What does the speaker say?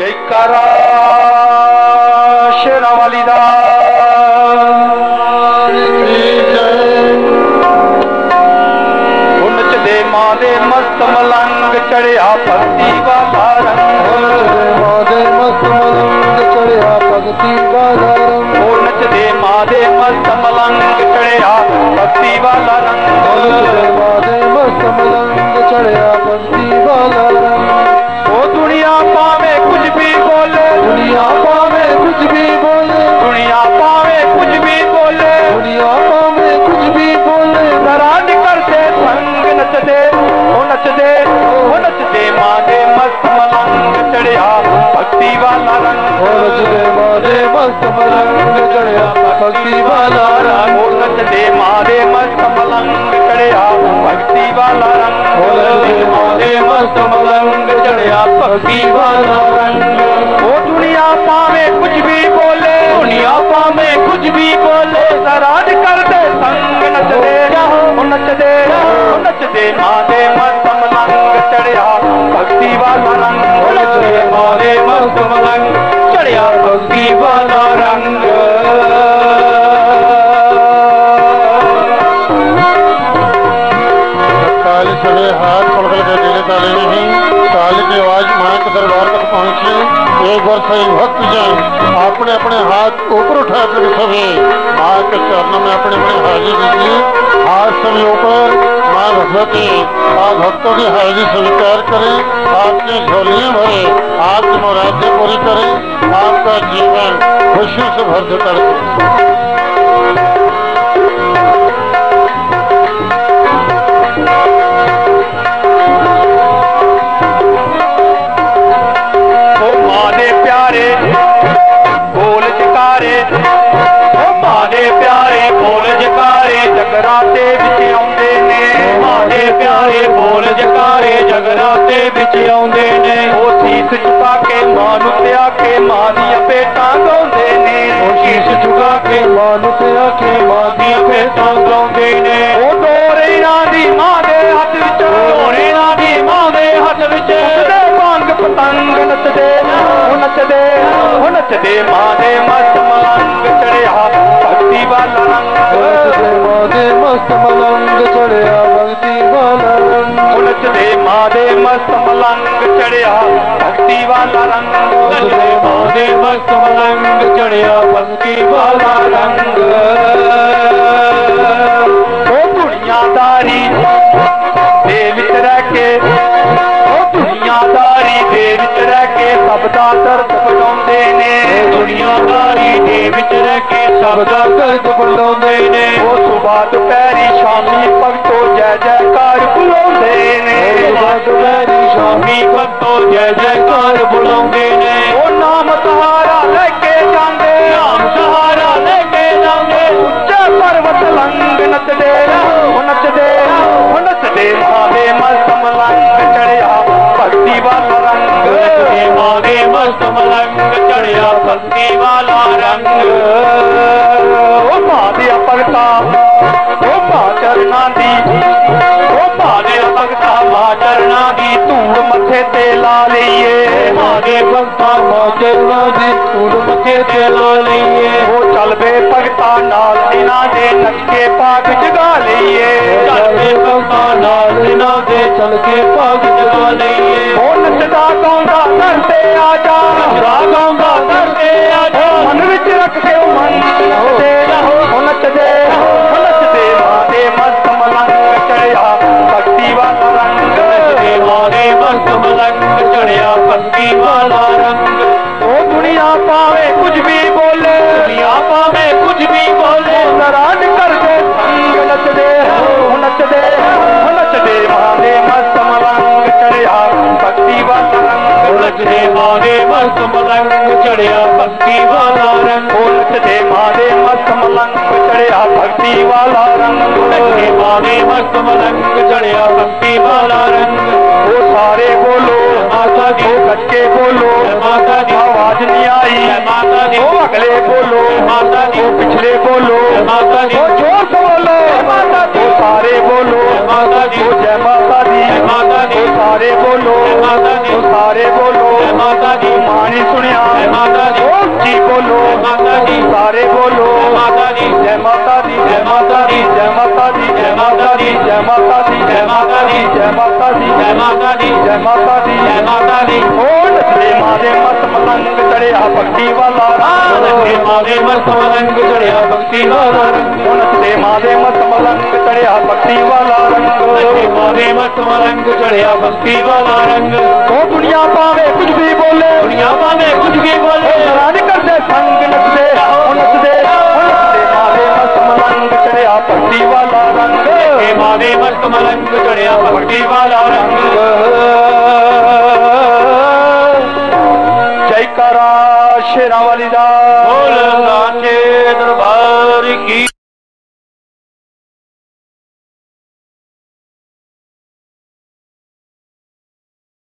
जयकारा शेरा वाली दा नचदे मां दे मस्त मलंग चढ़िया भक्ति वाला रंग मां दे मस्त मलंग चढ़िया भक्ति वाला रंग नचदे मां दे मस्त मलंग चढ़िया भक्ति वाला रंग मां दे मस्त मलंग चढ़िया भक्ति वाला रंग दुनिया पावे कुछ भी बोले दुनिया पावे कुछ भी बोले दुनिया पावे कुछ भी बोले दुनिया पावे कुछ भी बोले नाराज करते संग नचदे मां दे मस्त मलंग चढ़िया भक्ति वाला रंग नचदे मां दे मस्त मलंग चढ़िया भक्ति वाला रंग नचदे मां दे मस्त मलंग चढ़िया भक्ति वाला रंग नचदे मां दे मस्त मलंग चढ़िया भक्ति वाला रंग दुनिया पावे कुछ भी बोले दुनिया पावे कुछ भी बोले नाराज कर दे संग नचदे मां दे मस्त मलंग चढ़िया भक्ति वाला रंग नचदे मां दे मस्त मलंग चढ़िया भक्ति वाला रंग ताली सभी हाथ पकड़ के दिले ताली नहीं ताली की आवाज मां के दरबार तक पहुंचे। एक बार सही भक्त जन अपने अपने हाथ ऊपर उठा कर सभी मां के चरणों में अपने अपने हाजिर दीजिए। हाथ सभी ऊपर मां भगवती आप भक्तों की हाजिरी स्वीकार करें, आपकी झोलियां भरे, आपकी मुरादें पूरी करें, आपका जीवन खुशियों से भर देता रहे। जगराते विच आउंदे ने मां दे प्यारे बोल जकारे जगराते विच आउंदे ने ओ शीश झुका के मां नूं ते आके मां दीयां भेटां गाउंदे ने ओ शीश झुका के मां नूं ते आके मां दीयां भेटां गाउंदे ने ओ डोरेना दी मां दे हत्थ विच डोरेना दी मां दे हत्थ विच उड़दे पंग पतंग नचदे मां दे मस्त मलंग चढ़िया भक्ति वाला रंग मां दे मस्त मलंग चढ़िया भक्ति वाला रंग नचदे मां दे मस्त मलंग चढ़िया भक्ति वाला रंग नचदे मां दे मस्त मलंग चढ़िया भक्ति वाला रंग ओ दुनियादारी दे विच रह के ओ दुनियादारी दे विच रह के सब दा दर्द वडाउंदे ने दुनियादारी दे विच रह के सब दा दर्द वडाउंदे ने ओ सुबह दुपहरी शामी भगतो जय जयकार बुलाउंदे ने सुबह दुपहरी शामी भगतो जय जयकार बुलाउंदे ने ओ नाम सहारा लेके जांदे नाम सहारा लेके जांदे उच्चे पर्वत लंग नचदे मां दे मस्त मलंग चढ़िया भक्ति वाला रंग मां दे मस्त मलंग चढ़िया भक्ति वाला रंग ओ मां दे भगता ओ मां चरना दी ओ मां दे भगता मां चरना दी धूड़ मथे ते ला लईए मां दे भगता मां चरना दी धूड़ मथे ते ला लईए ओ चल बे भगता नाल इना दे नच के पाग जगा लईए चल बे भगता नाल इना दे चल के पाग जगा लईए ओ नचदा गाउंदा घर ते आ जा नचदा गाउंदा घर ते आ जा मन विच रख के मन नचदे मां दे मस्त मलंग चढ़िया भक्ति वाला रंग नचदे मां दे मस्त मलंग चढ़िया भक्ति वाला रंग ओ दुनिया पावे कुछ भी बोले दुनिया पावे कुछ भी बोले नाराज कर दे संग नचदे मां दे मस्त मलंग चढ़िया भक्ति वाला रंग नचदे मां दे मस्त मलंग चढ़िया भक्ति वाला रंग नचदे मां दे मस्त मलंग चढ़िया भक्ति वाला रंग नचदे मां दे मस्त मलंग चढ़िया भक्ति वाला रंग ओ सारे बोलो माता दी बच्चे बोलो माता दी आवाज नहीं आई माता दी अगले बोलो माता दी पिछले बोलो माता दी जोर से बोलो माता दी सारे बोलो माता दी जय माता दी सारे बोलो माता दी सारे बोलो माता दी मानी ਜੈ ਮਾਤਾ ਦੀ ਜੈ ਮਾਤਾ ਦੀ ਉਹ ਨੱਚਦੇ ਮਾਂ ਦੇ ਮਸਤ ਮਲੰਗ ਚੜਿਆ ਭਗਤੀ ਵਾਲਾ ਰੰਗ ਨੱਚਦੇ ਮਾਂ ਦੇ ਮਸਤ ਮਲੰਗ ਚੜਿਆ ਭਗਤੀ ਵਾਲਾ ਰੰਗ ਉਹ ਨੱਚਦੇ ਮਾਂ ਦੇ ਮਸਤ ਮਲੰਗ ਚੜਿਆ ਭਗਤੀ ਵਾਲਾ ਰੰਗ ਨੱਚਦੇ ਮਾਂ ਦੇ ਮਸਤ ਮਲੰਗ ਚੜਿਆ ਭਗਤੀ ਵਾਲਾ ਰੰਗ ਉਹ ਦੁਨੀਆ ਭਾਵੇਂ ਕੁਝ ਵੀ ਬੋਲੇ ਦੁਨੀਆ ਭਾਵੇਂ ਕੁਝ ਵੀ ਬੋਲੇ ਜਰਾ ਨਹੀਂ ਕਰਦੇ ਸੰਗ ਨੱਚਦੇ ਉਹ ਨੱਚਦੇ ਮਾਂ ਦੇ ਮਸਤ ਮਲੰਗ ਚੜਿਆ ਭਗਤੀ ਵਾਲਾ ਰੰਗ ਇਹ ਮਾਂ ਦੇ ਮਸਤ ਮਲੰਗ ਚੜਿਆ ਭਗਤੀ ਵਾਲਾ ਰੰਗ ਜੈਕਾਰਾ ਸ਼ੇਰਾਂ ਵਾਲੀ ਦਾ